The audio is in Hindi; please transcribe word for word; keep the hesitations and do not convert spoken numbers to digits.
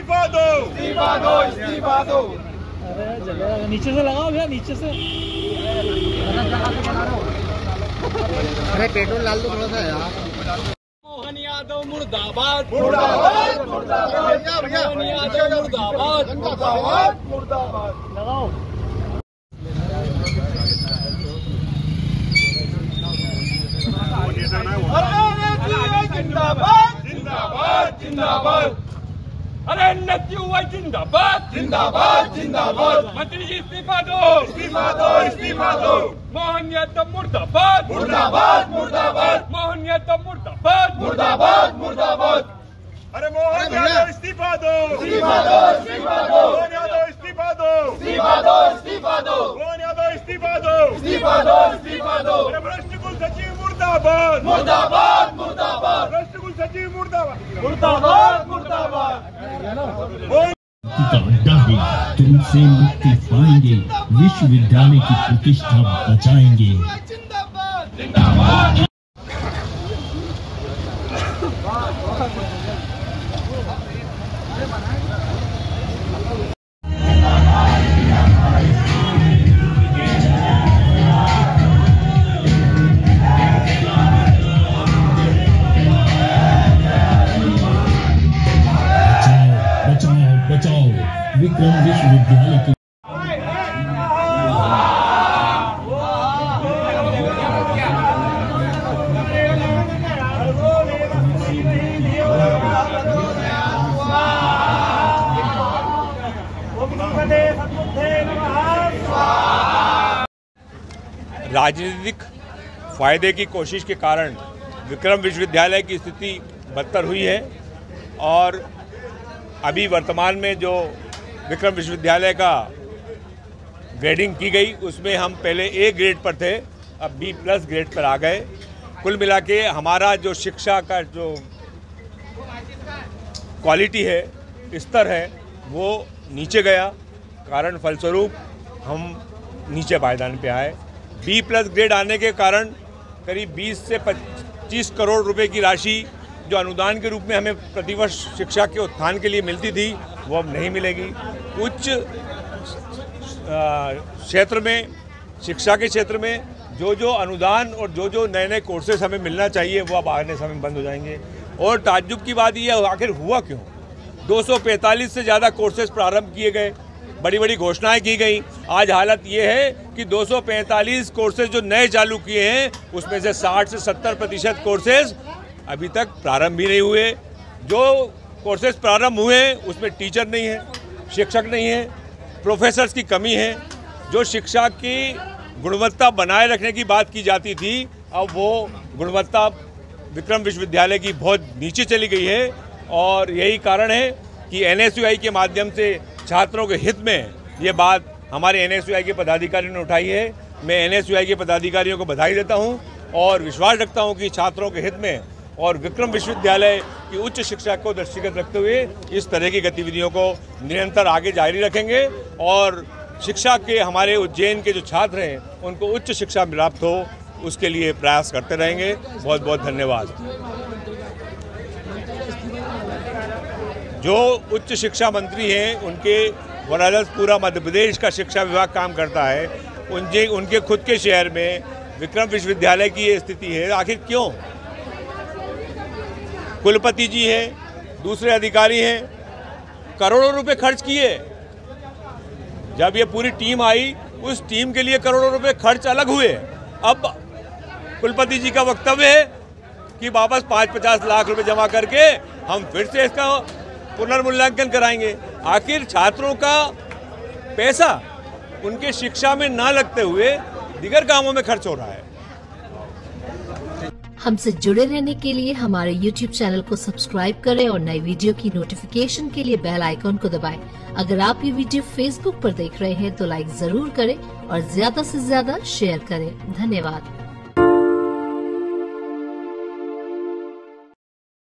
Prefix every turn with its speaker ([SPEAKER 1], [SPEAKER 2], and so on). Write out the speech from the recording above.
[SPEAKER 1] इस्तीफा दो,
[SPEAKER 2] इस्तीफा दो, इस्तीफा दो।
[SPEAKER 3] अरे जगह नीचे से लगाओ भैया, नीचे से।
[SPEAKER 4] अरे पेट्रोल डाल दो थोड़ा सा यार।
[SPEAKER 3] मोहन यादव मुर्दाबाद,
[SPEAKER 2] मुर्दाबाद, मुर्दाबाद,
[SPEAKER 3] मोहन यादव मुर्दाबाद,
[SPEAKER 2] मुर्दाबाद, मुर्दाबाद।
[SPEAKER 3] लगाओ।
[SPEAKER 2] जिंदाबाद, जिंदाबाद, जिंदाबाद।
[SPEAKER 1] अरे एनएसयूआई जिंदाबाद,
[SPEAKER 2] जिंदाबाद, जिंदाबाद।
[SPEAKER 1] मंत्री जी इस्तीफा दो,
[SPEAKER 2] इस्तीफा दो, इस्तीफा दो।
[SPEAKER 1] मोहन यादव मुर्दाबाद,
[SPEAKER 2] मुर्दाबाद, मुर्दाबाद,
[SPEAKER 1] मोहन यादव मुर्दाबाद,
[SPEAKER 2] मुर्दाबाद, मुर्दाबाद।
[SPEAKER 1] अरे मोहन यादव इस्तीफा दो,
[SPEAKER 2] इस्तीफा दो, इस्तीफा दो,
[SPEAKER 1] मोहन यादव इस्तीफा दो,
[SPEAKER 2] इस्तीफा दो, इस्तीफा दो,
[SPEAKER 1] मोहन यादव इस्तीफा दो,
[SPEAKER 2] इस्तीफा दो, इस्तीफा दो।
[SPEAKER 1] अरे भ्रष्ट कुल सचिव मुर्दाबाद,
[SPEAKER 2] मुर्दाबाद, मुर्दाबाद,
[SPEAKER 1] भ्रष्ट कुल सचिव मुर्दाबाद,
[SPEAKER 2] मुर्दाबाद, मुर्दाबाद।
[SPEAKER 5] का अड्डा है, तुमसे मुक्ति पाएंगे, विश्वविद्यालय की प्रतिष्ठा बचाएंगे।
[SPEAKER 2] जिंदाबाद, जिंदाबाद।
[SPEAKER 5] बचाओ विक्रम विश्वविद्यालय की।
[SPEAKER 1] राजनीतिक फायदे की कोशिश के कारण विक्रम विश्वविद्यालय की स्थिति बदतर हुई है और अभी वर्तमान में जो विक्रम विश्वविद्यालय का ग्रेडिंग की गई उसमें हम पहले ए ग्रेड पर थे, अब बी प्लस ग्रेड पर आ गए। कुल मिला के हमारा जो शिक्षा का जो क्वालिटी है, स्तर है, वो नीचे गया, कारण फलस्वरूप हम नीचे पायदान पे आए। बी प्लस ग्रेड आने के कारण करीब बीस से पच्चीस करोड़ रुपए की राशि जो अनुदान के रूप में हमें प्रतिवर्ष शिक्षा के उत्थान के लिए मिलती थी वो अब नहीं मिलेगी। उच्च क्षेत्र में, शिक्षा के क्षेत्र में जो जो अनुदान और जो जो नए नए कोर्सेज हमें मिलना चाहिए वो अब आने समय बंद हो जाएंगे। और ताज्जुब की बात यह आखिर हुआ क्यों, दो सौ पैंतालीस से ज़्यादा कोर्सेज प्रारंभ किए गए, बड़ी बड़ी घोषणाएं की गई। आज हालत ये है कि दो सौ पैंतालीस कोर्सेज जो नए चालू किए हैं उसमें से साठ से सत्तर प्रतिशत कोर्सेज अभी तक प्रारंभ भी नहीं हुए। जो कोर्सेज प्रारंभ हुए उसमें टीचर नहीं है, शिक्षक नहीं है, प्रोफेसर्स की कमी है। जो शिक्षा की गुणवत्ता बनाए रखने की बात की जाती थी, अब वो गुणवत्ता विक्रम विश्वविद्यालय की बहुत नीचे चली गई है। और यही कारण है कि एन एस यू आई के माध्यम से छात्रों के हित में ये बात हमारे एन एस यू आई के पदाधिकारियों ने उठाई है। मैं एन एस यू आई के पदाधिकारियों को बधाई देता हूँ और विश्वास रखता हूँ कि छात्रों के हित में और विक्रम विश्वविद्यालय की उच्च शिक्षा को दृष्टिगत रखते हुए इस तरह की गतिविधियों को निरंतर आगे जारी रखेंगे और शिक्षा के हमारे उज्जैन के जो छात्र हैं उनको उच्च शिक्षा प्राप्त हो उसके लिए प्रयास करते रहेंगे। बहुत बहुत धन्यवाद। जो उच्च शिक्षा मंत्री हैं उनके वरादत पूरा मध्य प्रदेश का शिक्षा विभाग काम करता है, उनके उनके खुद के शहर में विक्रम विश्वविद्यालय की ये स्थिति है। आखिर क्यों? कुलपति जी हैं, दूसरे अधिकारी हैं, करोड़ों रुपए खर्च किए। जब ये पूरी टीम आई उस टीम के लिए करोड़ों रुपए खर्च अलग हुए। अब कुलपति जी का वक्तव्य है कि वापस पाँच पचास लाख रुपए जमा करके हम फिर से इसका पुनर्मूल्यांकन कराएंगे। आखिर छात्रों का पैसा उनके शिक्षा में ना लगते हुए दीगर कामों में खर्च हो रहा है।
[SPEAKER 6] हमसे जुड़े रहने के लिए हमारे यूट्यूब चैनल को सब्सक्राइब करें और नई वीडियो की नोटिफिकेशन के लिए बेल आइकॉन को दबाएं। अगर आप ये वीडियो फेसबुक पर देख रहे हैं तो लाइक जरूर करें और ज्यादा से ज्यादा शेयर करें। धन्यवाद।